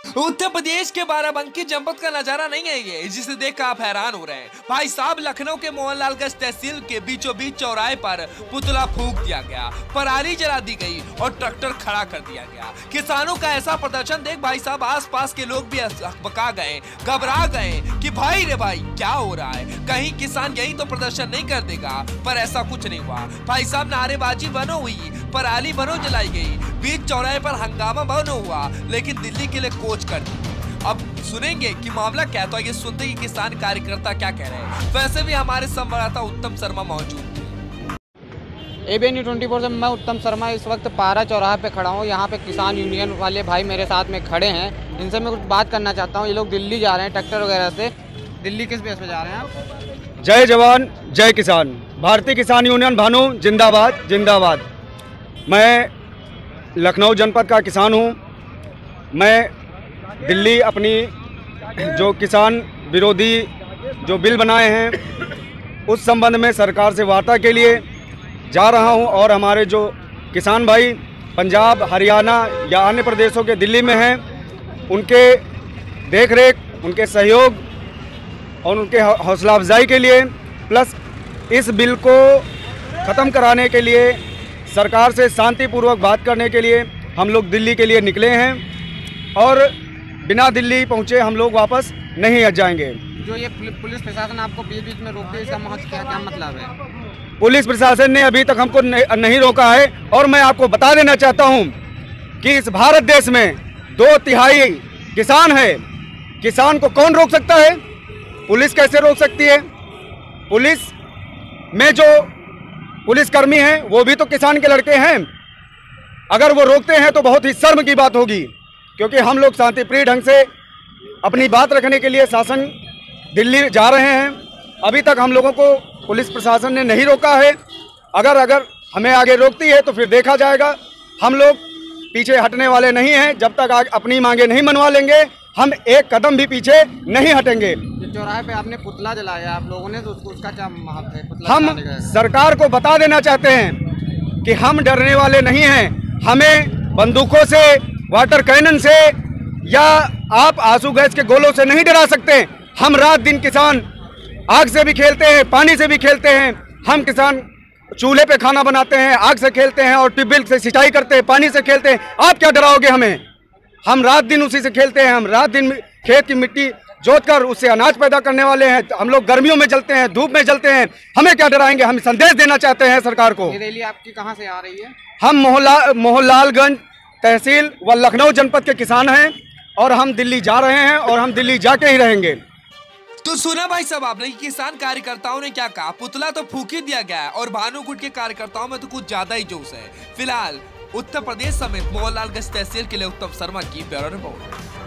उत्तर प्रदेश के बाराबंकी जनपद का नजारा नहीं है ये, जिसे देखकर आप हैरान हो रहे हैं। भाई साहब, लखनऊ के मोहनलालगंज तहसील के बीचों बीच चौराहे पर पुतला फूंक दिया गया, पराली जला दी गई और ट्रैक्टर खड़ा कर दिया गया। किसानों का ऐसा प्रदर्शन देख भाई साहब आसपास के लोग भी हकबका गए, घबरा गए कि भाई रे भाई क्या हो रहा है, कहीं किसान यही तो प्रदर्शन नहीं कर देगा। पर ऐसा कुछ नहीं हुआ। भाई साहब, नारेबाजी बनो हुई, पराली बनो जलाई गई, बीच चौराहे पर हंगामा बनो हुआ, लेकिन दिल्ली के लिए कोच कर दी। अब सुनेंगे कि मामला क्या था, ये सुनते ही किसान कार्यकर्ता क्या कह रहे हैं। वैसे भी हमारे संवाददाता उत्तम शर्मा मौजूद थे। ABN News 24 से मैं उत्तम शर्मा इस वक्त पारा चौराहे पे खड़ा हूँ। यहाँ पे किसान यूनियन वाले भाई मेरे साथ में खड़े हैं, इनसे मैं कुछ बात करना चाहता हूँ। ये लोग दिल्ली जा रहे हैं ट्रैक्टर वगैरह से। दिल्ली किस बेस पे जा रहे हैं आप? जय जवान जय किसान। भारतीय किसान यूनियन भानु जिंदाबाद जिंदाबाद। मैं लखनऊ जनपद का किसान हूँ। मैं दिल्ली अपनी जो किसान विरोधी जो बिल बनाए हैं उस संबंध में सरकार से वार्ता के लिए जा रहा हूं, और हमारे जो किसान भाई पंजाब, हरियाणा या अन्य प्रदेशों के दिल्ली में हैं, उनके देखरेख, उनके सहयोग और उनके हौसला अफजाई के लिए, प्लस इस बिल को ख़त्म कराने के लिए, सरकार से शांतिपूर्वक बात करने के लिए हम लोग दिल्ली के लिए निकले हैं, और बिना दिल्ली पहुंचे हम लोग वापस नहीं जाएंगे। जो ये पुलिस प्रशासन आपको बीच बीच में रोकते, इसका क्या मतलब है? पुलिस प्रशासन ने अभी तक हमको नहीं रोका है, और मैं आपको बता देना चाहता हूं कि इस भारत देश में 2/3 किसान है। किसान को कौन रोक सकता है? पुलिस कैसे रोक सकती है? पुलिस में जो पुलिसकर्मी हैं वो भी तो किसान के लड़के हैं। अगर वो रोकते हैं तो बहुत ही शर्म की बात होगी, क्योंकि हम लोग शांतिप्रिय ढंग से अपनी बात रखने के लिए शासन दिल्ली जा रहे हैं। अभी तक हम लोगों को पुलिस प्रशासन ने नहीं रोका है। अगर हमें आगे रोकती है तो फिर देखा जाएगा। हम लोग पीछे हटने वाले नहीं हैं। जब तक अपनी मांगे नहीं मनवा लेंगे, हम एक कदम भी पीछे नहीं हटेंगे। चौराहे पे आपने पुतला जलाया आप लोगों ने, तो उसका क्या महत्व है? हम सरकार को बता देना चाहते हैं कि हम डरने वाले नहीं हैं। हमें बंदूकों से, वाटर कैनन से या आप आंसू गैस के गोलों से नहीं डरा सकते। हम रात दिन किसान आग से भी खेलते हैं, पानी से भी खेलते हैं। हम किसान चूल्हे पे खाना बनाते हैं, आग से खेलते हैं, और ट्यूबवेल से सिंचाई करते हैं, पानी से खेलते हैं। आप क्या डराओगे हमें? हम रात दिन उसी से खेलते हैं। हम रात दिन खेत की मिट्टी जोत कर उससे अनाज पैदा करने वाले हैं। हम लोग गर्मियों में जलते हैं, धूप में जलते हैं। हमें क्या डराएंगे? हम संदेश देना चाहते हैं सरकार को। ये रैली आपकी कहाँ से आ रही है? हम मोहनलालगंज तहसील व लखनऊ जनपद के किसान हैं, और हम दिल्ली जा रहे हैं, और हम दिल्ली जाके ही रहेंगे। तो सुना भाई साहब आपने कि किसान कार्यकर्ताओं ने क्या कहा। पुतला तो फूंक ही दिया गया है, और भानुगुट के कार्यकर्ताओं में तो कुछ ज्यादा ही जोश है। फिलहाल उत्तर प्रदेश समेत मोहनलालगंज तहसील के लिए उत्तम शर्मा की ब्यूरो रिपोर्ट।